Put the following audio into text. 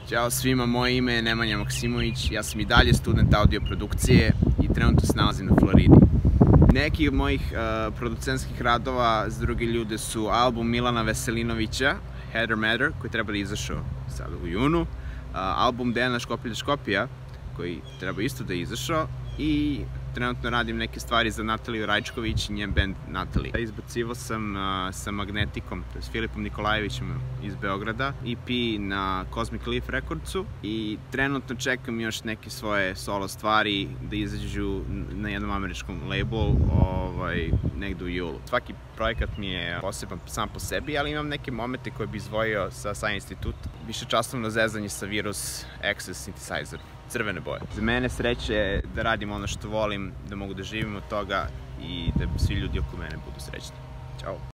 Ćao svima, moje ime je Nemanja Maksimović, ja sam i dalje student audio produkcije i trenutno se nalazim na Floridi. Neki od mojih producentskih radova za druge ljude su album Milana Veselinovića, Header Matter, koji treba da izašao sada u junu, album Dejana Škopilja koji treba isto da izašao i trenutno radim neke stvari za Nataliju Rajčković i njen band Natali. Izbacivao sam sa Magnetikom, to je s Filipom Nikolajevićem iz Beograda, EP na Cosmic Leaf Recordsu i trenutno čekam još neke svoje solo stvari da izađu na jednom američkom labelu negde u julu. Svaki projekat mi je poseban sam po sebi, ali imam neke momente koje bi izdvojio sa Science Institute. Višečasovno zezanje sa Virus Access Synthesizer, crvene boje. Za mene sreće je da radim ono što volim, da mogu da živim od toga i da svi ljudi oko mene budu srećni. Ćao!